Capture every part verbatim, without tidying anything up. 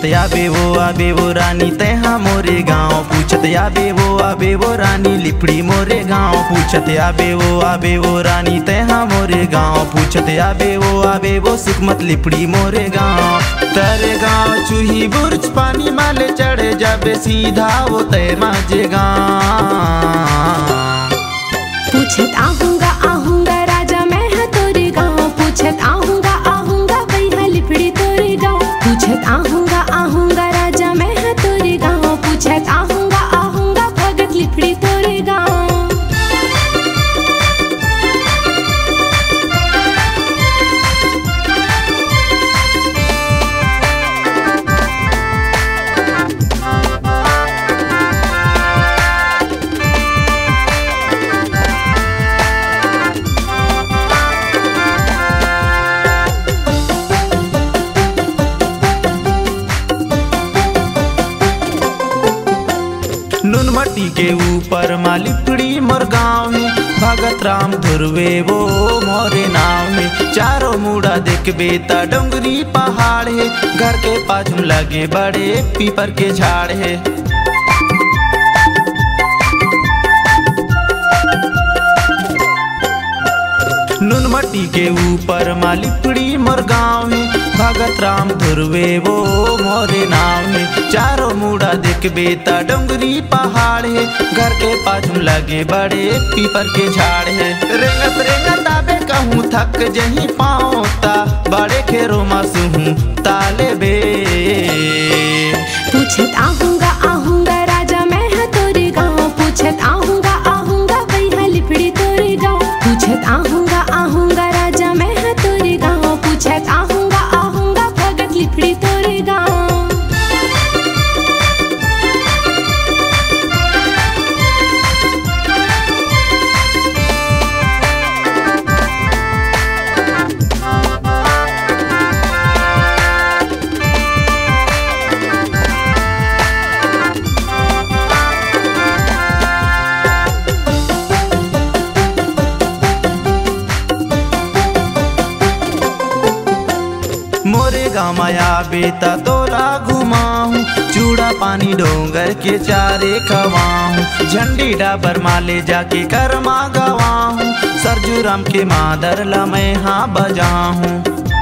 पूछत आबे वो आबे वो रानी तेहा मोरे गाँव पूछत आबे वो आबे वो रानी लिपड़ी मोरे गाँव पूछत आबे वो आबे वो रानी तेहा मोरे गाँव पूछत आबे वो आबे वो सुखमत लिपड़ी मोरे गाँव। तेरे गाँव चूही बुर्ज पानी माले चढ़े जाबे सीधा वो तय माजे गाँव। पूछत आहूंगा आहूंगा राजा मैं है तोरे गाँव पूछत आहूंगा आहूंगा भैया लिपड़ी तोरे गाँव पूछत आहूंगा आहूंगा राजा मैं है तोरे गाँव पूछत आहूंगा आहूंगा भगत लिपड़ी तोरे गाँव। नून मट्टी के ऊपर मालिपड़ी मोर गाँव में भगत राम धुरवे वो मोरे नाव में। चारों मुड़ा देख बेता डोंगरी पहाड़ है घर के पाछू लगे बड़े पीपर के झाड़ है। नून मट्टी के ऊपर मालिपड़ी मोर गाँव में भगत राम धुरवे वो मोरे नाव में। चारों मुड़ा देख बेता डोंगरी पहाड़ है घर के पाछू लगे बड़े पीपर के झाड़ है। रेंगत रेंगत आबे कहूँ थक जही पाँवता बड़े खेरों मासूहूँ ताले बे। पूछत आहूंगा आहूंगा राजा मैं है तोरे गाँव पूछत आहूंगा आहूंगा भैया लिपड़ी तोरे गाँव पूछत आहूंगा आहूंगा राजा मैं है तोरे गाँव पूछत आहूंगा आहूंगा भगत लिपड़ी तोरे गाँव। मोरे गाँव माया बेता तोला घुमाऊं चूड़ा पानी डोंगर के चारे खवाऊं झंडी डाबर माले जाके कर्मा गवाऊं सरजू राम के मादर ला मैं हाँ बजाऊं।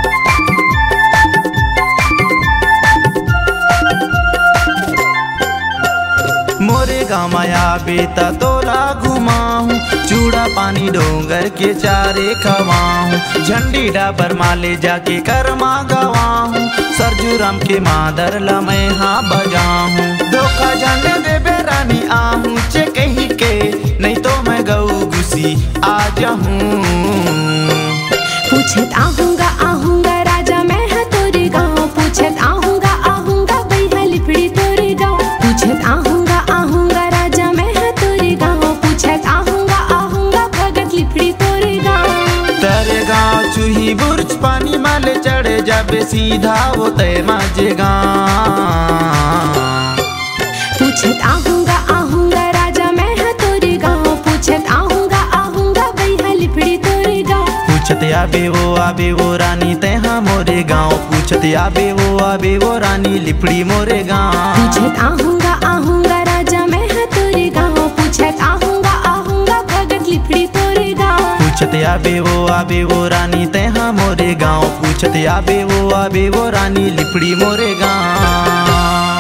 मोरे गाँव माया बेता तोला घुमाऊं चूड़ा पानी डोंगर के चारे खवाऊं झंडी डाबर माले जाके कर्मा गवाऊं सरजू राम के मादर ला मैं हाँ बजाऊं। धोखा जाने देबे रानी आहूं चे कहीं के नहीं तो मैं गऊ गुसी आ जाऊं। पूछत आहूंगा आहूंगा राजा मैं है तोरे गाँव पूछत आहूंगा आहूंगा भैया लिपड़ी तोरे गाँव पूछत आहूंगा आहूंगा राजा मैं है तोरे गाँव पूछत आहूंगा आहूंगा भगत लिपड़ी तोरे गाँव। तेरे गाँव चूही बुर्ज पानी माले चढ़े जाबे सीधा वो तय माजे गाँव। पूछत आहूंगा आहूंगा राजा मैं है तोरे गाँव पूछत आहूंगा आहूंगा भैया लिपड़ी तोरे गाँव पूछत आबे वो आबे वो रानी तेहा मोरे गाँव पूछत आबे वो आबे वो रानी लिपड़ी मोरे गाँव। पूछत आहूंगा आहूंगा राजा मैं है तोरे गाँव पूछत आहूंगा आहूंगा भगत लिपड़ी तोरे गाँव। पूछत आबे वो आबे वो रानी तेहा मोरे गाँव पूछत आबे वो आबे वो रानी लिपड़ी मोरे गाँव।